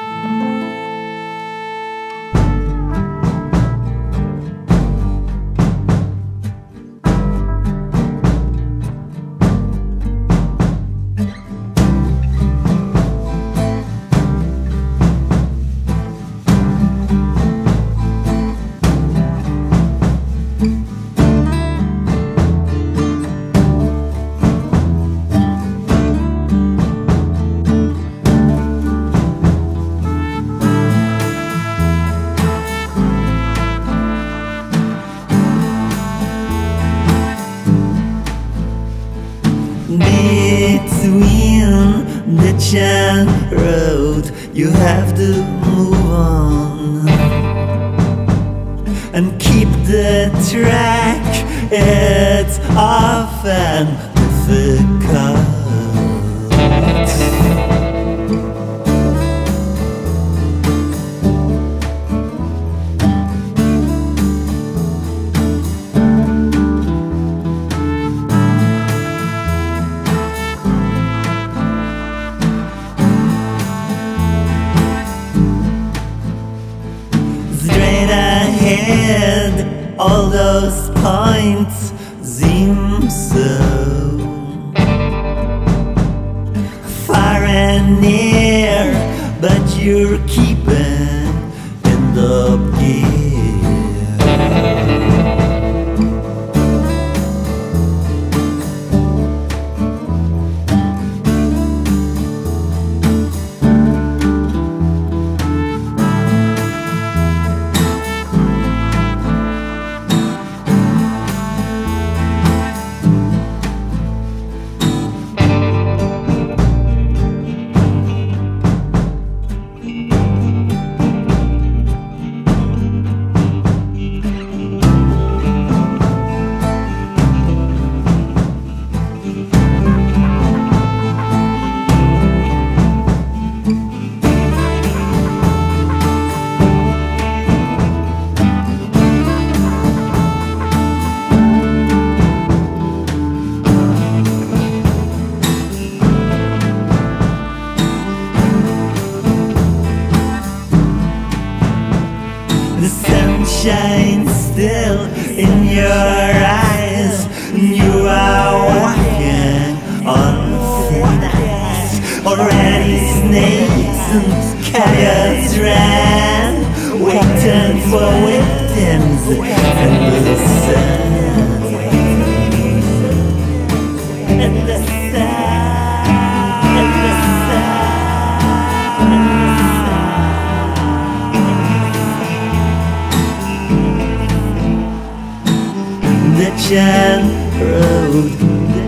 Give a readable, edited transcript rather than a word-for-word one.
Between the chain road, you have to move on and keep the track. It's often difficult. Straight ahead, all those points seem so far and near, but you're keeping in the gear. The sun shines still in your eyes, and you are walking on thin ice. Already snakes and coyotes ran, waiting for victims in the sun. In the sun. The chain road.